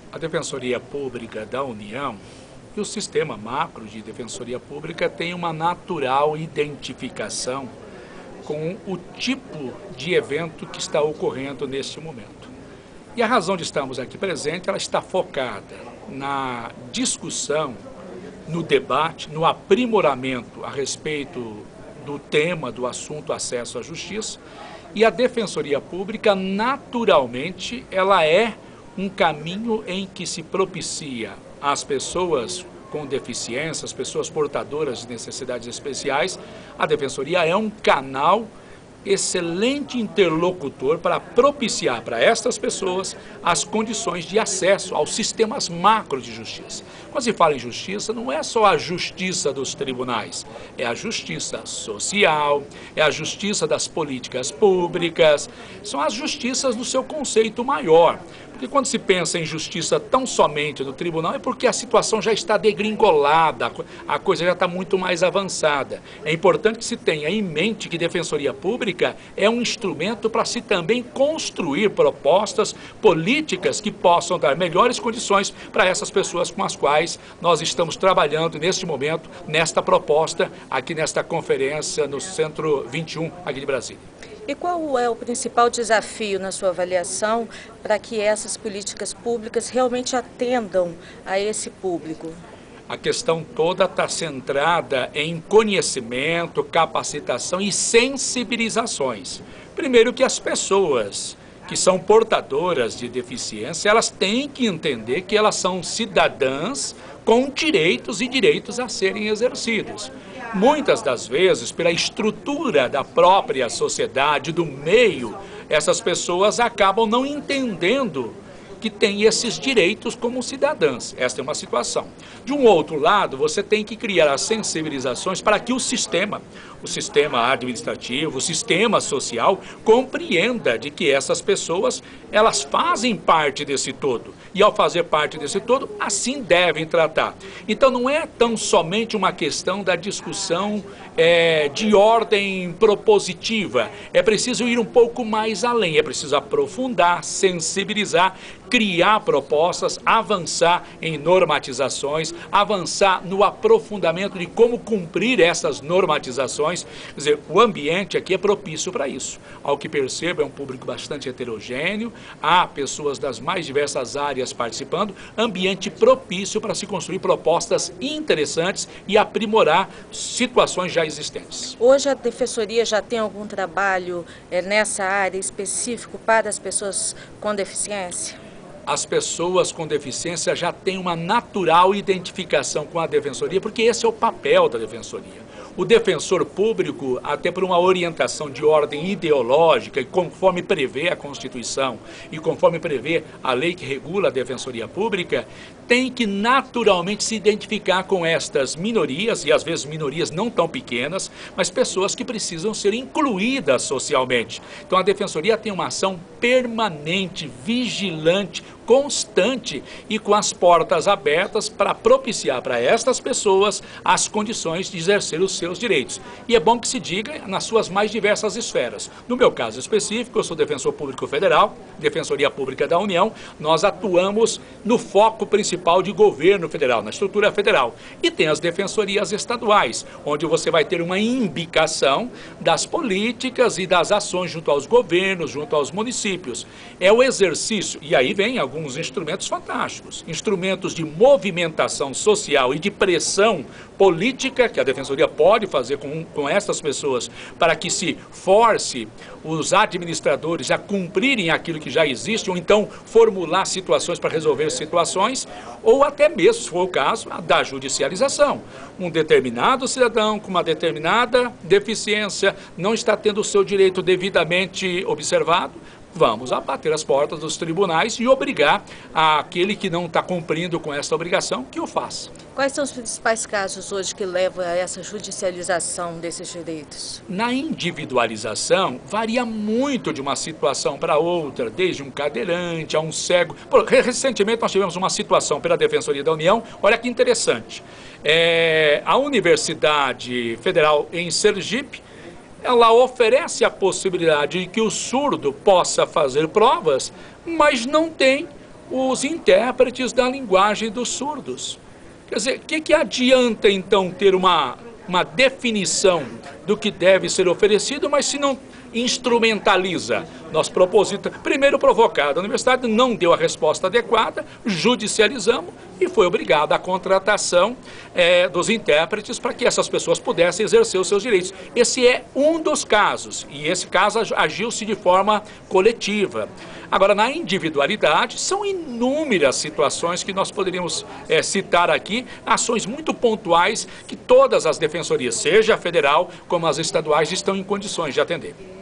A Defensoria Pública da União e o sistema macro de Defensoria Pública tem uma natural identificação com o tipo de evento que está ocorrendo neste momento. E a razão de estarmos aqui presentes, ela está focada na discussão, no debate, no aprimoramento a respeito do tema, do assunto acesso à justiça. E a Defensoria Pública, naturalmente, ela é um caminho em que se propicia às pessoas com deficiência, às pessoas portadoras de necessidades especiais. A Defensoria é um canal excelente interlocutor para propiciar para estas pessoas as condições de acesso aos sistemas macro de justiça. Quando se fala em justiça, não é só a justiça dos tribunais, é a justiça social, é a justiça das políticas públicas, são as justiças no seu conceito maior. Porque quando se pensa em justiça tão somente do tribunal é porque a situação já está degringolada, a coisa já está muito mais avançada. É importante que se tenha em mente que Defensoria Pública é um instrumento para se também construir propostas políticas que possam dar melhores condições para essas pessoas com as quais nós estamos trabalhando neste momento, nesta proposta, aqui nesta conferência no Centro 21, aqui de Brasília. E qual é o principal desafio, na sua avaliação, para que essas políticas públicas realmente atendam a esse público? A questão toda está centrada em conhecimento, capacitação e sensibilizações. Primeiro que as pessoas que são portadoras de deficiência, elas têm que entender que elas são cidadãs com direitos e direitos a serem exercidos. Muitas das vezes, pela estrutura da própria sociedade, do meio, essas pessoas acabam não entendendo que têm esses direitos como cidadãs. Esta é uma situação. De um outro lado, você tem que criar as sensibilizações para que o sistema administrativo, o sistema social, compreenda de que essas pessoas, elas fazem parte desse todo. E ao fazer parte desse todo, assim devem tratar. Então não é tão somente uma questão da discussão de ordem propositiva. É preciso ir um pouco mais além, é preciso aprofundar, sensibilizar, criar propostas, avançar em normatizações, avançar no aprofundamento de como cumprir essas normatizações. Quer dizer, o ambiente aqui é propício para isso. Ao que percebo, é um público bastante heterogêneo, há pessoas das mais diversas áreas participando, ambiente propício para se construir propostas interessantes e aprimorar situações já existentes. Hoje a Defensoria já tem algum trabalho nessa área específico para as pessoas com deficiência? As pessoas com deficiência já têm uma natural identificação com a Defensoria, porque esse é o papel da Defensoria. O defensor público, até por uma orientação de ordem ideológica, e conforme prevê a Constituição e conforme prevê a lei que regula a Defensoria Pública, tem que naturalmente se identificar com estas minorias, e às vezes minorias não tão pequenas, mas pessoas que precisam ser incluídas socialmente. Então a Defensoria tem uma ação permanente, vigilante, constante e com as portas abertas para propiciar para estas pessoas as condições de exercer os seus direitos. E é bom que se diga nas suas mais diversas esferas. No meu caso específico, eu sou defensor público federal, Defensoria Pública da União, nós atuamos no foco principal de governo federal, na estrutura federal. E tem as defensorias estaduais, onde você vai ter uma imbicação das políticas e das ações junto aos governos, junto aos municípios. É o exercício, e aí vem alguns instrumentos fantásticos, instrumentos de movimentação social e de pressão política que a Defensoria pode fazer com essas pessoas para que se force os administradores a cumprirem aquilo que já existe ou então formular situações para resolver situações ou até mesmo, se for o caso, da judicialização. Um determinado cidadão com uma determinada deficiência não está tendo o seu direito devidamente observado, vamos bater as portas dos tribunais e obrigar aquele que não está cumprindo com essa obrigação que o faça. Quais são os principais casos hoje que levam a essa judicialização desses direitos? Na individualização, varia muito de uma situação para outra, desde um cadeirante a um cego. Recentemente nós tivemos uma situação pela Defensoria da União, olha que interessante. A Universidade Federal em Sergipe, ela oferece a possibilidade de que o surdo possa fazer provas, mas não tem os intérpretes da linguagem dos surdos. Quer dizer, o que adianta então ter uma definição do que deve ser oferecido, mas se não instrumentaliza? Nós primeiro provocado, a universidade não deu a resposta adequada, judicializamos e foi obrigada à contratação dos intérpretes para que essas pessoas pudessem exercer os seus direitos. Esse é um dos casos, e esse caso agiu-se de forma coletiva. Agora, na individualidade, são inúmeras situações que nós poderíamos citar aqui, ações muito pontuais que todas as defensorias, seja a federal como as estaduais, estão em condições de atender.